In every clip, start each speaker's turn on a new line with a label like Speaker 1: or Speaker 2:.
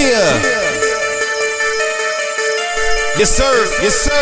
Speaker 1: Yeah. Yes sir, yes sir.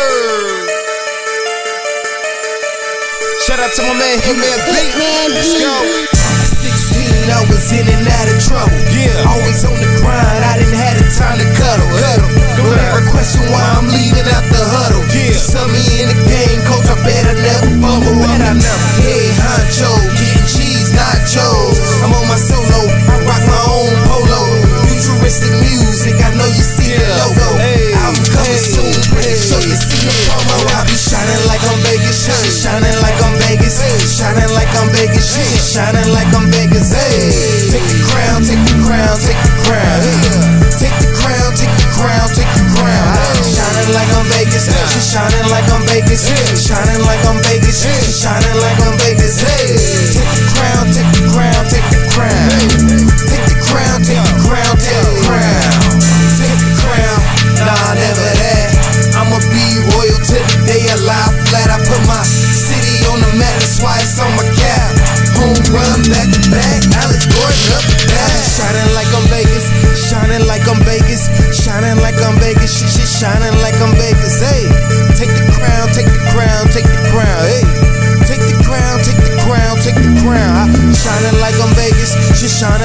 Speaker 1: Shout out to my man Hitman B. Let's go.
Speaker 2: 16, I was in and out of trouble.
Speaker 1: Yeah.
Speaker 2: Always on the grind, I didn't have the time to cuddle. Don't ever question why I'm leaving out the huddle.
Speaker 1: Yeah.
Speaker 2: Saw me in the game, coach, I better never fumble. Hey, honcho, getting cheese, nachos. I'm on my solo, I rock my own polo. Futuristic music, I know you see the logo.
Speaker 1: Hey.
Speaker 2: I'm coming soon, pretty sure you see the promo. I be shining like I'm Vegas, shining like I'm Vegas, shining like I'm Vegas, shining like I'm Vegas. Hey, take the crown, take the crown, take the crown. Take the crown, take the crown, take the crown. Shining like I'm Vegas, shining like I'm Vegas, shining like I'm Vegas, shining like I'm Vegas. Hey, take the crown, take the crown, take the crown. Take the crown, take the crown, take the crown. Take the crown, nah, never that. I'ma be royal till the day I lie flat. I put my city on the map, that's why it's on my cap. Home run, back to back, Alex Gordon up the back. Shining like I'm Vegas, shining like I'm Vegas, shining like I'm Vegas, shit, shining like I'm Vegas. Hey, take the crown, take the crown, take the crown. Hey, take the crown, take the crown, take the crown. Shining like I'm Vegas, shit, shining.